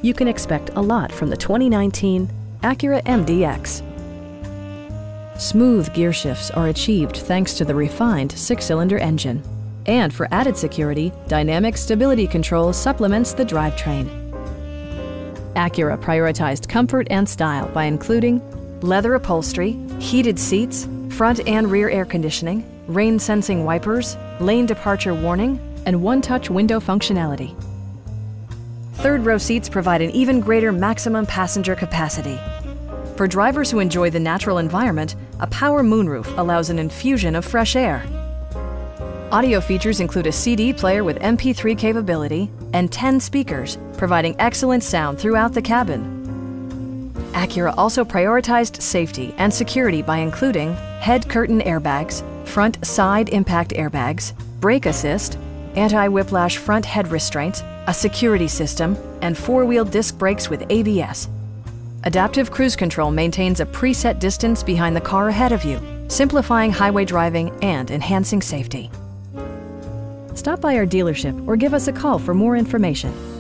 You can expect a lot from the 2019 Acura MDX. Smooth gear shifts are achieved thanks to the refined 6-cylinder engine. And for added security, dynamic stability control supplements the drivetrain. Acura prioritized comfort and style by including leather upholstery, heated seats, front and rear air conditioning, rain-sensing wipers, lane departure warning, and one-touch window functionality. Third-row seats provide an even greater maximum passenger capacity. For drivers who enjoy the natural environment, a power moonroof allows an infusion of fresh air. Audio features include a CD player with MP3 capability and 10 speakers, providing excellent sound throughout the cabin. Acura also prioritized safety and security by including head curtain airbags, front side impact airbags, brake assist, anti-whiplash front head restraints, a security system, and 4-wheel disc brakes with ABS. Adaptive Cruise Control maintains a preset distance behind the car ahead of you, simplifying highway driving and enhancing safety. Stop by our dealership or give us a call for more information.